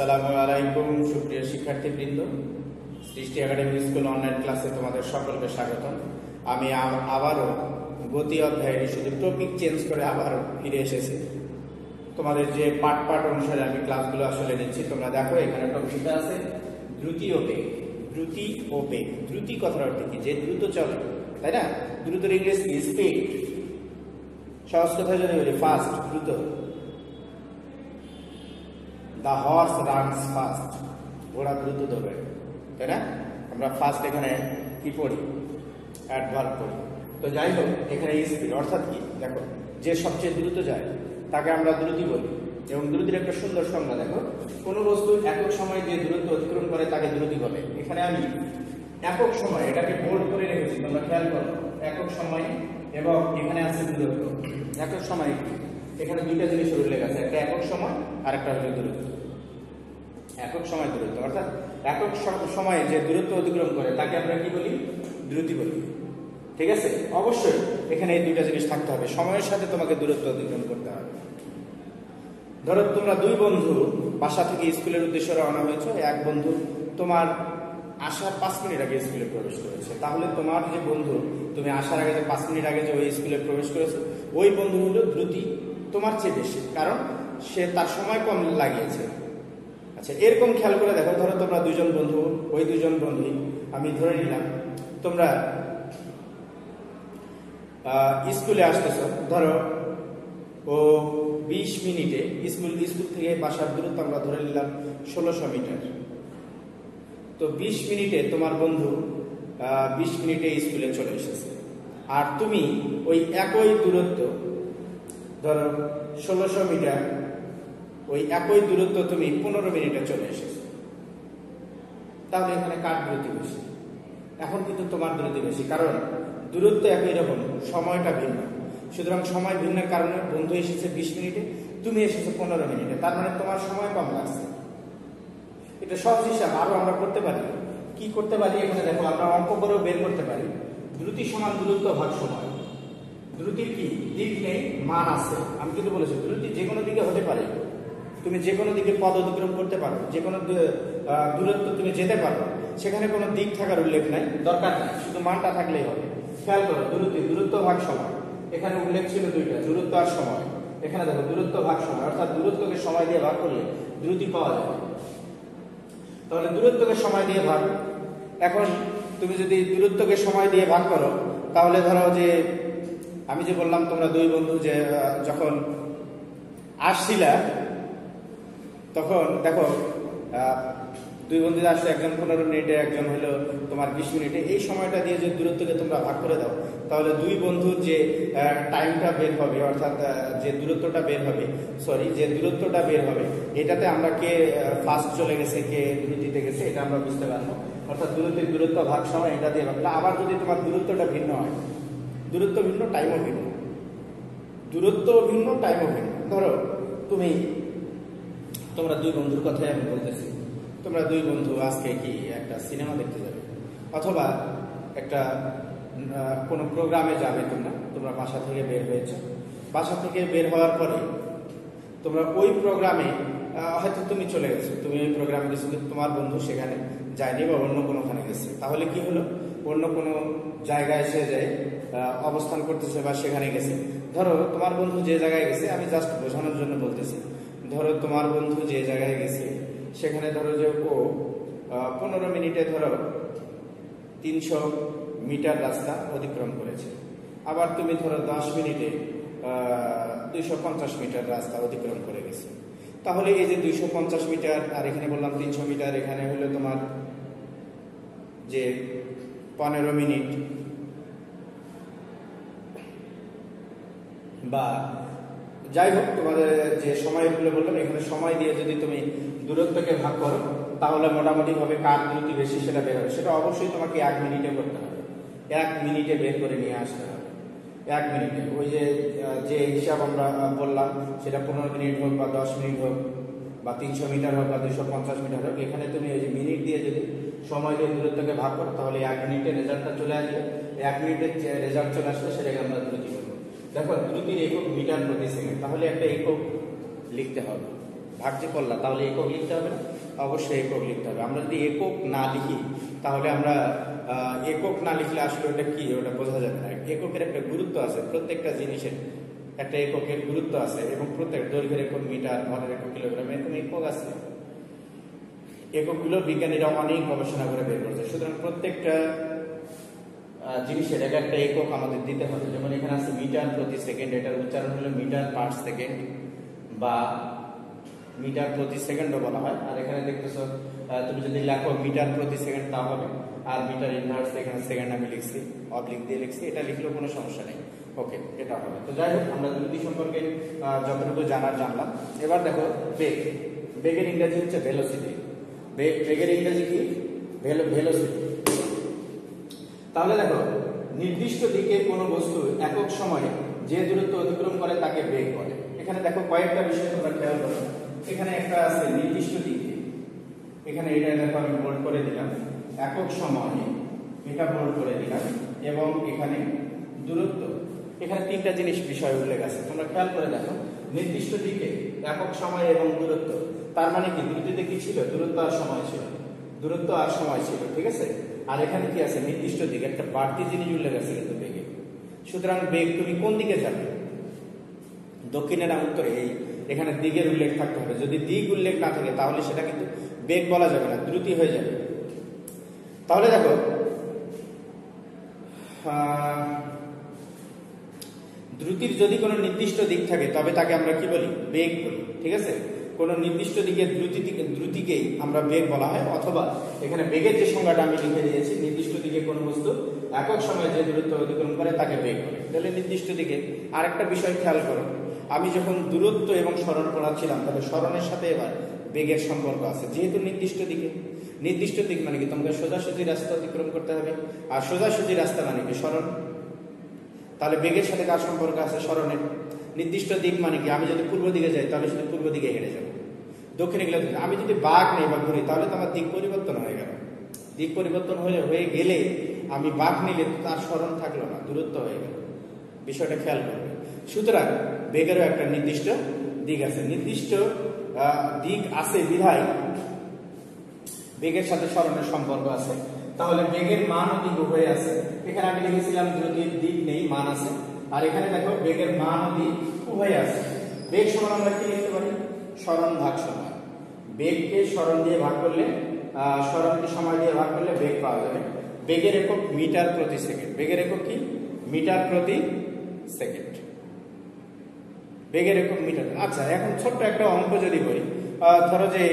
আসসালামু আলাইকুম সুপ্রিয় শিক্ষার্থীবৃন্দ, সৃষ্টি একাডেমি স্কুল অনলাইন ক্লাসে তোমাদের সকলকে স্বাগতম। আমি আবারও গতি অধ্যায়ে শুধু টপিক চেঞ্জ করে আবারও ফিরে এসেছি। তোমাদের যে পাঠ অনুসারে আমি ক্লাসগুলো আসলে নিচ্ছি। তোমরা দেখো এখানে টপিকটা আছে দ্রুতি ও বেগ। দ্রুতি ও বেগ, দ্রুতি কথার অর্থ কি? যে দ্রুত চলে, তাই না? দ্রুতের ইংরেজি কি? স্পিড। সহজ কথায় যদি বলি ফাস্ট, দ্রুত। The horse runs fast, ঘোড়া দ্রুত দৌড়ে, তাই না? আমরা ফাস্ট এখানে কি পড়ি? অ্যাডভার্ব পড়ি। তো যাই হোক, এখানে স্পিড অর্থাৎ কি? দেখো, যে সবচেয়ে দ্রুত যায় তাকে আমরা দ্রুতি বলি। এবং দ্রুতির একটা সুন্দর সংজ্ঞা দেখো, কোনো বস্তু একক সময়ে যে দূরত্ব অতিক্রম করে তাকে দ্রুতি বলে। এখানে আমি একক সময় এটাকে বোল্ড করে রেখেছি, তোমরা খেয়াল করো। একক সময় এবং এখানে আছে দূরত্ব। একক সময় এখানে দুইটা জিনিস উল্লেখ আছে, একটা একক সময় আর একটা হলো দূরত্ব। একক সময় দূরত্ব অর্থাৎ একক সময়ে যে দূরত্ব অতিক্রম করে তাকে আমরা কি বলি? দ্রুতি বলি। ঠিক আছে? অবশ্যই এখানে এই দুইটা জিনিস থাকতে হবে, সময়ের সাথে তোমাকে দূরত্ব অতিক্রম করতে হবে। ধরো তোমরা দুই বন্ধু বাসা থেকে স্কুলের উদ্দেশ্যে রওনা হয়েছে। এক বন্ধু তোমার আসার 5 মিনিট আগে স্কুলে প্রবেশ করেছে। তাহলে তোমার যে বন্ধু তুমি আসার আগে যে 5 মিনিট আগে যে ওই স্কুলে প্রবেশ করেছে, ওই বন্ধু হলো দ্রুতি তোমার চেয়ে বেশি, কারণ সে তার সময় কম লাগিয়েছে। আচ্ছা, এরকম খেয়াল করে দেখো, ধরো তোমরা দুজন বন্ধু, ওই দুজন বন্ধুই আমি ধরে নিলাম তোমরা স্কুলে আসতেছো। ধরো ও 20 মিনিটে স্কুল থেকে বাসার দূরত্ব আমরা ধরে নিলাম 1600 মিটার। তো 20 মিনিটে তোমার বন্ধু 20 মিনিটে স্কুলে চলে এসেছে, আর তুমি ওই একই দূরত্ব, ধরো 1600 মিটার, ওই একই দূরত্ব তুমি 15 মিনিটে চলে এসেছো। তাহলে এখানে কার দ্রুতি বেশি? এখন কিন্তু তোমার দ্রুতি বেশি, কারণ দূরত্ব একই রকম, সময়টা ভিন্ন। সুতরাং সময় ভিন্নের কারণে বন্ধু এসেছে 20 মিনিটে, তুমি এসেছো 15 মিনিটে, তার মানে তোমার সময় কম লাগছে। এটা সহজ হিসাব আরো আমরা করতে পারি। কি করতে পারি? এখানে দেখো, আমরা অঙ্ক করেও বের করতে পারি। দ্রুতি সমান দূরত্ব ভাগ সময়। দ্রুতির কি দিক নেই, মান আছে। আমি কিন্তু বলেছি দ্রুতি যে কোনো দিকে হতে পারে, তুমি যে কোনো দিকে পথ অতিক্রম করতে পারো, যে কোনো দূরত্ব তুমি যেতে পারো, সেখানে কোনো দিক থাকার উল্লেখ নাই, দরকার নাই, শুধু মানটা থাকলেই হবে। খেয়াল করো, দূরত্ব ভাগ সময়, এখানে উল্লেখ ছিল দুইটা, দূরত্ব আর সময়। এখানে দেখো দূরত্ব ভাগ সময়, অর্থাৎ দূরত্বকে সময় দিয়ে ভাগ করলে দ্রুতি পাওয়া যাবে। তাহলে দূরত্বকে সময় দিয়ে ভাগ। এখন তুমি যদি দূরত্বকে সময় দিয়ে ভাগ করো, তাহলে ধরো যে আমি যে বললাম তোমরা দুই বন্ধু যে যখন আসছিলা, তখন দেখো দুই বন্ধু আসলে একজন 15 মিনিটে, একজন হলো তোমার 20 মিনিটে। এই সময়টা দিয়ে যদি দূরত্বকে তোমরা ভাগ করে দাও, তাহলে দুই বন্ধুর যে টাইমটা বের হবে, অর্থাৎ যে দূরত্বটা বের হবে, এটাতে আমরা কে ফার্স্ট চলে গেছে, কে দ্রুতিতে গেছে, এটা আমরা বুঝতে পারবো। অর্থাৎ দূরত্ব ভাগ সময় এটা দিয়ে ভাবলে। আবার যদি তোমার দূরত্বটা ভিন্ন হয়, দূরত্ব ভিন্ন, টাইমও ভিন্ন, ধরো তোমরা দুই বন্ধুর কথাই আমি বলতেছি। তোমরা দুই বন্ধু আজকে কি একটা সিনেমা দেখতে যাবে, অথবা একটা কোনো প্রোগ্রামে যাবে। তোমরা বাসা থেকে বের হয়েছো। বাসা থেকে বের হওয়ার পরে তোমরা ওই প্রোগ্রামে হয়তো তুমি চলে গেছো, তুমি ওই প্রোগ্রামে গেছো, কিন্তু তোমার বন্ধু সেখানে যায়নি বা অন্য কোনোখানে গেছে। তাহলে কি হলো? অন্য কোনো জায়গায় সে যায় অবস্থান করতেছে বা সেখানে গেছে। ধরো তোমার বন্ধু যে জায়গায় গেছে, আমি জাস্ট বোঝানোর জন্য বলতেছি, ধরো তোমার বন্ধু যে জায়গায় গেছে সেখানে ধরো যে ও 15 মিনিটে ধরো 300 মিটার রাস্তা অতিক্রম করেছে। আবার তুমি ধরো 10 মিনিটে 250 মিটার রাস্তা অতিক্রম করে গেছে। তাহলে এই যে 250 মিটার আর এখানে বললাম 300 মিটার, এখানে হলো তোমার যে 15 মিনিট বা যাই হোক, তোমাদের যে সময়গুলো বললাম, এখানে সময় দিয়ে যদি তুমি দূরত্বকে ভাগ করো, তাহলে মোটামুটি ভাবে কার দ্রুতি বেশি সেটা বের হবে। সেটা অবশ্যই তোমাকে 1 মিনিটে করতে হবে, 1 মিনিটে বের করে নিয়ে আসতে হবে। 1 মিনিটে ওই যে হিসাব আমরা বললাম, সেটা 15 মিনিট হোক বা 10 মিনিট হোক বা 300 মিটার হোক বা 250 মিটার হোক, এখানে তুমি ওই যে মিনিট দিয়ে যদি সময় দিয়ে দূরত্বকে ভাগ করো, তাহলে 1 মিনিটে রেজাল্টটা চলে আসবে। 1 মিনিটের রেজাল্ট চলে আসলে সেটাকে আমরা দ্রুতি বলবো। দেখো, দ্রুতির একক মিটার প্রতি সেকেন্ড, তাহলে একটা একক লিখতে হবে। ভাগ যে করলা, তাহলে একক লিখতে হবে না? অবশ্যই একক লিখতে হবে। আমরা যদি একক না লিখি তাহলে আমরা একক না লিখলে আসলে ওটা কি ওটা বোঝা যাবে না। এককের একটা গুরুত্ব আছে, প্রত্যেকটা জিনিসের একটা এককের গুরুত্ব আছে এবং প্রত্যেক দৈর্ঘ্যের একক মিটার, ভরের একক কিলোগ্রাম, এরকম একক আছে। এককগুলো বিজ্ঞানীরা অনেক গবেষণা করে বের করছে। সুতরাং প্রত্যেকটা জিনিসের এক একটা একক আমাদের দিতে হবে। যেমন এখানে আছে মিটার প্রতি সেকেন্ড, এটার উচ্চারণ হলো মিটার পার সেকেন্ড বা মিটার প্রতি সেকেন্ডও বলা হয়। আর এখানে দেখতেছো তুমি যদি লেখো মিটার প্রতি সেকেন্ড তা হবে, আর মিটার ইনভার্স এখানে সেকেন্ড আমি লিখছি, অবলিক দিয়ে লিখছি, এটা লিখলেও কোনো সমস্যা নেই। ওকে, এটা হবে। তো যাই হোক, আমরা দ্রুতি সম্পর্কে যতটুকু জানলাম। এবার দেখো বেগ। বেগের ইংরেজি হচ্ছে ভেলোসিটি। বেগের ইংরেজি কি? ভেলোসিটি। তাহলে দেখো, নির্দিষ্ট দিকে কোনো বস্তু একক সময়ে যে দূরত্ব অতিক্রম করে তাকে বেগ বলে। এখানে দেখো কয়েকটা বিষয় তোমরা খেয়াল করো। এখানে একটা আছে নির্দিষ্ট দিকে, এখানে এটা দেখো আমি বোল্ড করে দিলাম, একক সময়ে এটা বোল্ড করে দিলাম, এবং এখানে দূরত্ব। এখানে তিনটা জিনিস বিষয় উল্লেখ আছে, তোমরা খেয়াল করে দেখো। নির্দিষ্ট দিকে, একক সময় এবং দূরত্ব। তার মানে কি? দ্রুতিতে কি ছিল? দূরত্ব আর সময় ছিল। দূরত্ব আর সময় ছিল, ঠিক আছে। আর এখানে কি আছে? নির্দিষ্ট দিকে, একটা বাড়তি জিনিস উল্লেখ আছে কিন্তু বেগে। সুতরাং বেগ তুমি কোন দিকে যাবে? দক্ষিণে না উত্তরে? এই এখানে দিকের উল্লেখ থাকতে হবে। যদি দিক উল্লেখ না থাকে তাহলে সেটা কিন্তু বেগ বলা যাবে না, দ্রুতি হয়ে যাবে। তাহলে দেখো, দ্রুতির যদি কোনো নির্দিষ্ট দিক থাকে তবে তাকে আমরা কি বলি? বেগ বলি, ঠিক আছে। কোন নির্দিষ্ট দিকে দ্রুতিকেই আমরা বেগ বলা হয়। অথবা এখানে বেগের যে সংজ্ঞাটা আমি লিখে দিয়েছি, নির্দিষ্ট দিকে কোনো বস্তু একক সময়ে যে দূরত্ব অতিক্রম করে তাকে বেগ বলে। তাহলে নির্দিষ্ট দিকে। আরেকটা বিষয় খেয়াল করো, আমি যখন দূরত্ব এবং সরণ পড়াচ্ছিলাম, তাহলে সরণের সাথে এবার বেগের সম্পর্ক আছে। যেহেতু নির্দিষ্ট দিকে, নির্দিষ্ট দিক মানে কি? তোমাকে সোজাসুজি রাস্তা অতিক্রম করতে হবে, আর সোজাসুজি রাস্তা মানে কি? সরণ। তাহলে বেগের সাথে কার সম্পর্ক আছে? সরণের। নির্দিষ্ট দিক মানে কি? আমি যদি পূর্ব দিকে যাই তাহলে শুধু পূর্ব দিকে হেঁটে যাবো, দক্ষিণে গেলে। আমি যদি বাঁক নেই বা ঘুরি তাহলে তো আমার দিক পরিবর্তন হয়ে গেল। দিক পরিবর্তন হয়ে গেলে আমি বাঁক নিলে তার সরণ থাকলো না, দূরত্ব হয়ে গেল। বিষয়টা খেয়াল করবে। সুতরাং বেগেরও একটা নির্দিষ্ট দিক আছে। নির্দিষ্ট দিক আছে বিধায় বেগের সাথে সরণের সম্পর্ক আছে। তাহলে বেগের মান ও দিক উভয় আছে। এখানে আমি লিখেছিলাম দ্রুতির দিক নেই, মান আছে। আর এখানে দেখো বেগের মান ও দিক উভয় আছে। বেগ সমান আমরা কি লিখতে পারি? সরণ ভাগ সময়। বেগকে সরণ দিয়ে ভাগ করলে, সরণকে সময় দিয়ে ভাগ করলে বেগ পাওয়া যাবে। বেগের একক মিটার প্রতি সেকেন্ড। বেগের একক কি? মিটার প্রতি সেকেন্ড। বেগের একক মিটার। আচ্ছা, এখন ছোট্ট একটা অঙ্ক যদি বলি, ধরো যে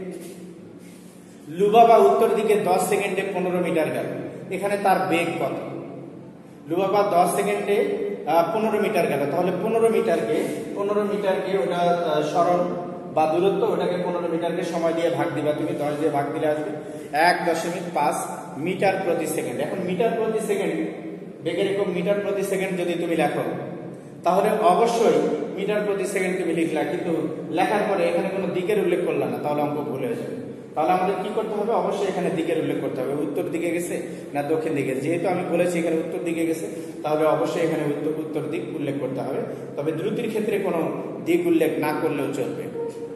লুবাবা উত্তর দিকে 10 সেকেন্ডে 15 মিটার গেল, এখানে তার বেগ কত? লুবাবা 10 সেকেন্ডে 15 মিটার গেল, তাহলে 15 মিটারকে ওটা সরণ বা দূরত্ব, ওটাকে 15 মিটারকে সময় দিয়ে ভাগ দিবা তুমি, 10 দিয়ে ভাগ দিলে আসবে 1.5 মিটার প্রতি সেকেন্ড। এখন মিটার প্রতি সেকেন্ড, বেগের একক মিটার প্রতি সেকেন্ড যদি তুমি লেখো, তাহলে অবশ্যই মিটার প্রতি সেকেন্ড তুমি লিখলা, কিন্তু লেখার পরে এখানে কোনো দিকের উল্লেখ করলা না, তাহলে অঙ্ক ভুল হয়ে যাবে। তাহলে আমাদের কি করতে হবে? অবশ্যই এখানে দিকের উল্লেখ করতে হবে। উত্তর দিকে গেছে না দক্ষিণ দিকে? যেহেতু আমি বলেছি এখানে উত্তর দিকে গেছে, তাহলে অবশ্যই এখানে উত্তর দিক উল্লেখ করতে হবে। তবে দ্রুতির ক্ষেত্রে কোনো দিক উল্লেখ না করলেও চলবে।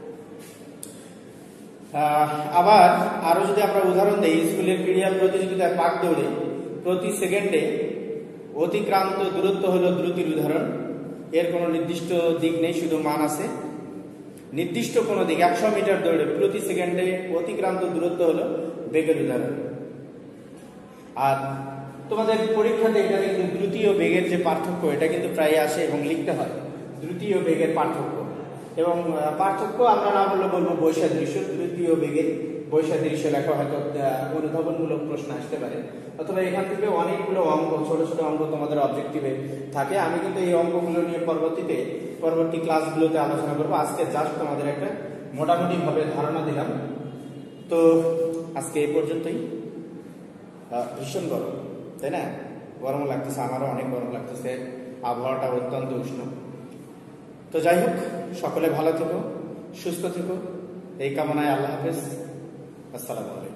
আবার আরো যদি আমরা উদাহরণ দিই, স্কুলের ক্রীড়া প্রতিযোগিতায় পাক দৌড়ে প্রতি সেকেন্ডে অতিক্রান্ত দূরত্ব হলো দ্রুতির উদাহরণ। এর কোনো নির্দিষ্ট দিক নেই, শুধু মান আছে। নির্দিষ্ট কোনো দিক, 100 মিটার দৌড়ে প্রতি সেকেন্ডে অতিক্রান্ত দূরত্ব হলো বেগের উদাহরণ। আর তোমাদের পরীক্ষাতে এটা কিন্তু দ্রুতি ও বেগের যে পার্থক্য, এটা কিন্তু প্রায় আসে এবং লিখতে হয়, দ্রুতি ও বেগের পার্থক্য। এবং পার্থক্য আমরা না বললে বলবো বৈসাদৃশ্য। দ্রুতি ও বেগের বৈসাদৃশ্য লেখা হয়তো অনুধাবনমূলক প্রশ্ন আসতে পারে, অথবা এখান থেকে অনেকগুলো অঙ্ক, ছোট ছোট অঙ্ক তোমাদের অবজেক্টিভে থাকে। আমি কিন্তু এই অঙ্কগুলো নিয়ে পরবর্তী ক্লাসগুলোতে আলোচনা করবো। আজকে জাস্ট তোমাদের একটা মোটামুটি ভাবে ধারণা দিলাম। তো আজকে এই পর্যন্তই। ভীষণ গরম, তাই না? গরম লাগতেছে, আমারও অনেক গরম লাগতেছে, আবহাওয়াটা অত্যন্ত উষ্ণ। তো যাই হোক, সকলে ভালো থেকো, সুস্থ থেকো, এই কামনায় আল্লাহ হাফেজ। আসসালামু আলাইকুম।